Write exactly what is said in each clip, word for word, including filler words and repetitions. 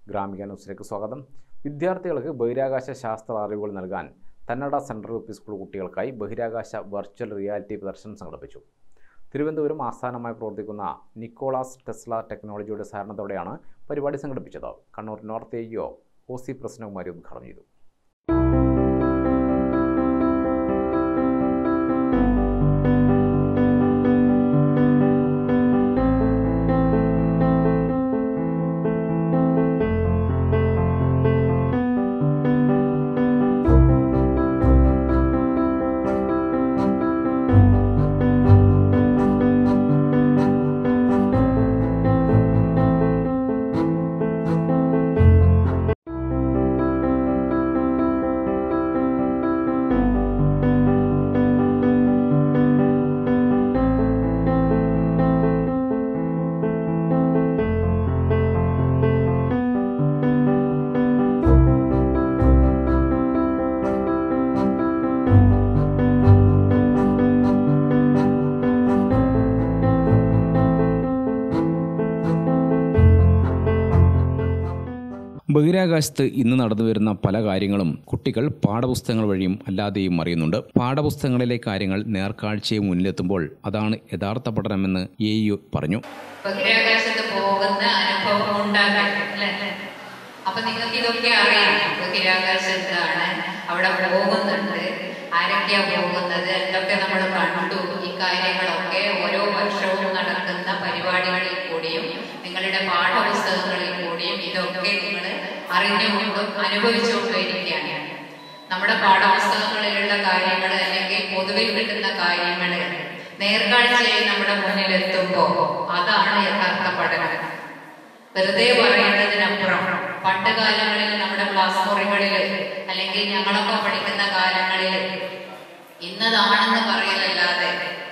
ഗ്രാമിക ന്യൂസിലേക്ക് സ്വാഗതം. വിദ്യാർത്ഥികൾക്ക് ബഹിരാകാശ ശാസ്ത്ര അറിവുകൾ നൽകാൻ Kannada central U P school കുട്ടികൾക്കായി ബഹിരാകാശ വെർച്വൽ റിയാലിറ്റി പ്രദർശനം സംഘടിപ്പിച്ചു. തിരുവനന്തപുരം ആസ്ഥാനമായി പ്രവർത്തിക്കുന്ന നിക്കോളാസ് ടെസ്ല ടെക്നോളജിയുടെ സഹകരണത്തോടെയാണ് പരിപാടി സംഘടിപ്പിച്ചത്. Kannur north A E O O C Prasannakumari ഉദ്ഘാടനം ചെയ്തു. ബഹിരാകാശത്ത് ഇന്ന് നടന്നുവരുന്ന പല കാര്യങ്ങളും കുട്ടികൾ പാഠപുസ്തകങ്ങൾ വഴിയും അല്ലാതെയും അറിയുന്നുണ്ട്. പാഠപുസ്തകങ്ങളിലെ കാര്യങ്ങൾ നേർക്കാഴ്ചയെ മുന്നിലെത്തുമ്പോൾ അതാണ് യഥാർത്ഥ പഠനമെന്ന് എ ഇ ഒ പറഞ്ഞു. ബഹിരാകാശത്ത് പോകുന്ന അനുഭവം ഉണ്ടാകാൻ അപ്പൊ നിങ്ങൾക്ക് ഇതൊക്കെ അറിയാം. ബഹിരാകാശത്താണ്, അവിടെ പോകുന്നുണ്ട്, ആരൊക്കെയാ പോകുന്നത്, എന്തൊക്കെ നമ്മൾ കണ്ടു. ഈ കാര്യങ്ങളൊക്കെ ഓരോ വർഷവും നടക്കുന്ന പരിപാടികളിൽ കൂടിയും നിങ്ങളുടെ പാഠപുസ്തകങ്ങളിൽ കൂടിയും ഇതൊക്കെ നിങ്ങൾ അറിഞ്ഞുകൊണ്ടും അനുഭവിച്ചുകൊണ്ടിരിക്കുകയാണ്. നമ്മുടെ പാഠപുസ്തകങ്ങളിലുള്ള കാര്യങ്ങൾ അല്ലെങ്കിൽ പൊതുവിൽ കിട്ടുന്ന കാര്യങ്ങൾ നേർക്കാഴ്ചയായി നമ്മുടെ മുന്നിലെത്തുമ്പോൾ അതാണ് യഥാർത്ഥ പഠനം. വെറുതെ പറയുന്നതിനപ്പുറം പണ്ട് കാലങ്ങളിൽ നമ്മുടെ ക്ലാസ് മുറികളിൽ അല്ലെങ്കിൽ ഞങ്ങളൊക്കെ പഠിക്കുന്ന കാലങ്ങളിൽ ഇന്നതാണെന്ന് പറയലല്ലാതെ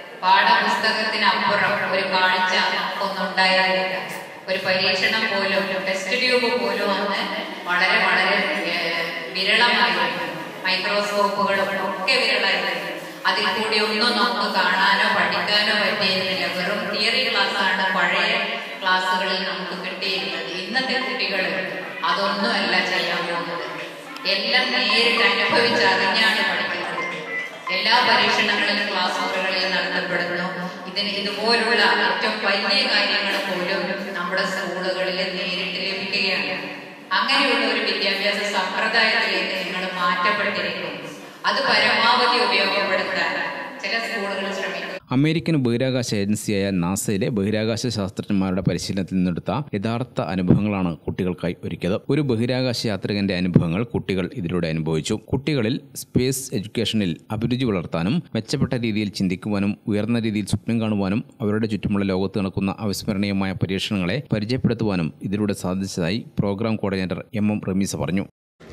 പാഠപുസ്തകത്തിനപ്പുറം ഒരു കാഴ്ച ഒന്നും ഉണ്ടായിരുന്നില്ല. ഒരു പരീക്ഷണം പോലും, ടെസ്റ്റ് ട്യൂബ് പോലും അന്ന് വളരെ വളരെ വിരളമായിരുന്നു. മൈക്രോസ്കോപ്പുകളും ഒക്കെ വിരളമായിരുന്നു. അതിൽ കൂടി ഒന്നും നമുക്ക് കാണാനോ പഠിക്കാനോ പറ്റിയിരുന്നില്ല. വെറും തിയറി ക്ലാസ്സാണ് പഴയ ക്ലാസ്സുകളിൽ നമുക്ക് കിട്ടിയിരുന്നത്. ഇന്നത്തെ കുട്ടികൾ അതൊന്നുമല്ല ചെയ്യാൻ പോകുന്നത്. എല്ലാം നേരിട്ട് അനുഭവിച്ച് അറിഞ്ഞാണ് പഠിക്കുന്നത്. എല്ലാ പരീക്ഷണങ്ങളിലും ക്ലാസ് മുറികളിൽ നടത്തപ്പെടുന്നു. ഇതിന് ഇതുപോലുള്ള ഏറ്റവും വലിയ കാര്യങ്ങൾ പോലും നമ്മുടെ സ്കൂളുകളിൽ നേരിട്ട് ലഭിക്കുകയാണ്. അങ്ങനെയുള്ള ഒരു വിദ്യാഭ്യാസ സമ്പ്രദായത്തിലേക്ക് നിങ്ങൾ മാറ്റപ്പെട്ടിരിക്കുന്നു. അത് പരമാവധി ഉപയോഗപ്പെടുത്താൻ ചില സ്കൂളുകൾ ശ്രമിക്കും. അമേരിക്കൻ ബഹിരാകാശ ഏജൻസിയായ നാസയിലെ ബഹിരാകാശ ശാസ്ത്രജ്ഞന്മാരുടെ പരിശീലനത്തിൽ നിന്നെടുത്ത യഥാർത്ഥ അനുഭവങ്ങളാണ് കുട്ടികൾക്കായി ഒരുക്കിയത്. ഒരു ബഹിരാകാശ യാത്രികന്റെ അനുഭവങ്ങൾ കുട്ടികൾ ഇതിലൂടെ അനുഭവിച്ചു. കുട്ടികളിൽ സ്പേസ് എഡ്യൂക്കേഷനിൽ അഭിരുചി വളർത്താനും മെച്ചപ്പെട്ട രീതിയിൽ ചിന്തിക്കുവാനും ഉയർന്ന രീതിയിൽ സ്വപ്നം കാണുവാനും അവരുടെ ചുറ്റുമുള്ള ലോകത്ത് നടക്കുന്ന അവിസ്മരണീയമായ പരീക്ഷണങ്ങളെ പരിചയപ്പെടുത്തുവാനും ഇതിലൂടെ സാധിച്ചതായി programme coordinator M M Rameesa പറഞ്ഞു.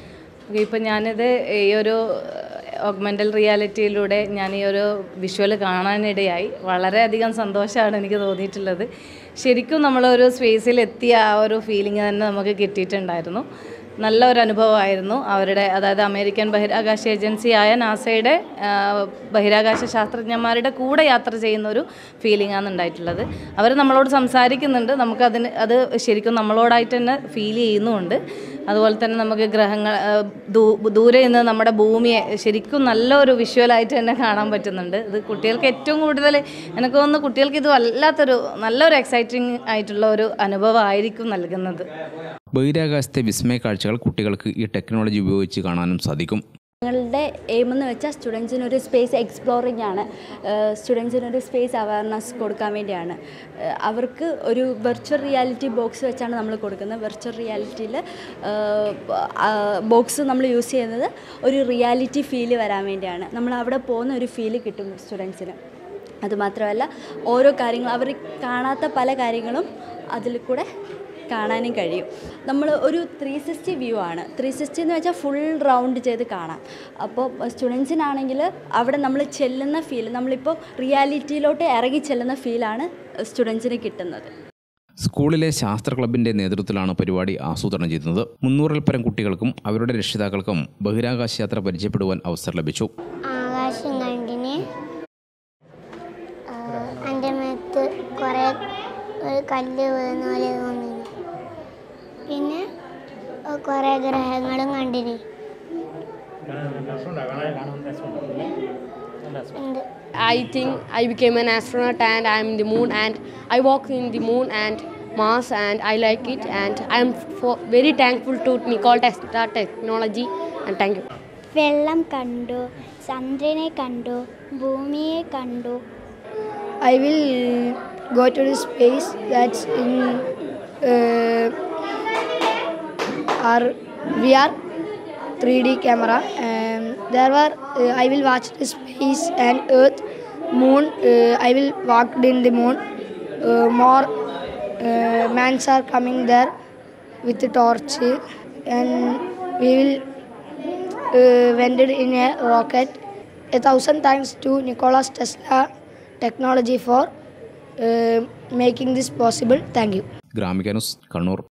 ഇപ്പം ഞാനിത് ഈ ഒരു ഓഗ്മെൻ്റൽ റിയാലിറ്റിയിലൂടെ ഞാൻ ഈ ഒരു വിഷ്വൽ കാണാനിടയായി. വളരെയധികം സന്തോഷമാണ് എനിക്ക് തോന്നിയിട്ടുള്ളത്. ശരിക്കും നമ്മളൊരു സ്പേസിൽ എത്തിയ ആ ഒരു ഫീലിംഗ് തന്നെ നമുക്ക് കിട്ടിയിട്ടുണ്ടായിരുന്നു. നല്ല ഒരു അനുഭവമായിരുന്നു. അവരുടെ അതായത് അമേരിക്കൻ ബഹിരാകാശ ഏജൻസിയായ നാസയുടെ ബഹിരാകാശ ശാസ്ത്രജ്ഞന്മാരുടെ കൂടെ യാത്ര ചെയ്യുന്ന ഒരു ഫീലിംഗാണ് ഉണ്ടായിട്ടുള്ളത്. അവർ നമ്മളോട് സംസാരിക്കുന്നുണ്ട്. നമുക്കതിന് അത് ശരിക്കും നമ്മളോടായിട്ട് തന്നെ ഫീൽ ചെയ്യുന്നുമുണ്ട്. അതുപോലെ തന്നെ നമുക്ക് ഗ്രഹങ്ങൾ ദൂരെ നിന്ന് നമ്മുടെ ഭൂമിയെ ശരിക്കും നല്ലൊരു വിഷ്വലായിട്ട് തന്നെ കാണാൻ പറ്റുന്നുണ്ട്. ഇത് കുട്ടികൾക്ക് ഏറ്റവും കൂടുതൽ എനിക്ക് തോന്നുന്നു കുട്ടികൾക്ക് ഇത് വല്ലാത്തൊരു നല്ലൊരു എക്സൈറ്റിംഗ് ആയിട്ടുള്ള ഒരു അനുഭവമായിരിക്കും നൽകുന്നത്. ബഹിരാകാശത്തെ വിസ്മയ കാഴ്ചകൾ കുട്ടികൾക്ക് ഈ ടെക്നോളജി ഉപയോഗിച്ച് കാണാനും സാധിക്കും. ഞങ്ങളുടെ എയിം എന്ന് വെച്ചാൽ സ്റ്റുഡൻസിനൊരു സ്പേസ് എക്സ്പ്ലോറിംഗ് ആണ്. സ്റ്റുഡൻസിനൊരു സ്പേസ് അവയർനെസ് കൊടുക്കാൻ വേണ്ടിയാണ്. അവർക്ക് ഒരു വെർച്വൽ റിയാലിറ്റി ബോക്സ് വെച്ചാണ് നമ്മൾ കൊടുക്കുന്നത്. വെർച്വൽ റിയാലിറ്റിയിൽ ബോക്സ് നമ്മൾ യൂസ് ചെയ്യുന്നത് ഒരു റിയാലിറ്റി ഫീല് വരാൻ വേണ്ടിയാണ്. നമ്മൾ അവിടെ പോകുന്ന ഒരു ഫീല് കിട്ടും സ്റ്റുഡൻസിന്. അതുമാത്രമല്ല ഓരോ കാര്യങ്ങളും അവർ കാണാത്ത പല കാര്യങ്ങളും അതിൽ കൂടെ കാണാനും കഴിയും. നമ്മൾ ഒരു ത്രീ സിക്സ്റ്റി വ്യൂ ആണ്. ത്രീ സിക്സ്റ്റി എന്ന് വെച്ചാൽ ഫുൾ റൗണ്ട് ചെയ്ത് കാണാം. അപ്പോൾ സ്റ്റുഡൻസിനാണെങ്കിൽ അവിടെ നമ്മൾ ചെല്ലുന്ന ഫീൽ, നമ്മളിപ്പോൾ റിയാലിറ്റിയിലോട്ട് ഇറങ്ങി ചെല്ലുന്ന ഫീലാണ് സ്റ്റുഡൻസിന് കിട്ടുന്നത്. സ്കൂളിലെ ശാസ്ത്ര ക്ലബിന്റെ നേതൃത്വത്തിലാണ് പരിപാടി ആസൂത്രണം ചെയ്യുന്നത്. മുന്നൂറിൽ പരം കുട്ടികൾക്കും അവരുടെ രക്ഷിതാക്കൾക്കും ബഹിരാകാശ യാത്ര പരിചയപ്പെടുവാൻ അവസരം ലഭിച്ചു. ആകാശം കണ്ടിന് എൻ്റെ മേത്ത് കുറേ ഒരു കല്ല് വീഴുന്ന പോലെ തോന്നി. പിന്നെ കുറേ ഗ്രഹങ്ങളും കണ്ടിന്. എന്ത് I think I became an astronaut and I'm in the moon and I walk in the moon and Mars and I like it and I'm for very thankful to Nicole Tesla Technology and thank you. വെള്ളം കണ്ടു, ചന്ദ്രനെ കണ്ടു, ഭൂമിയെ കണ്ടു. I will go to the space that's in uh, our V R three D camera, and there were uh, I will watch the space and Earth, Moon. Uh, I will walk in the moon. Uh, more uh, mans are coming there with the torch, and we will uh, vended in a rocket. A thousand thanks to Nikola Tesla Technology for uh, making this possible. Thank you. Gramika news Kannur.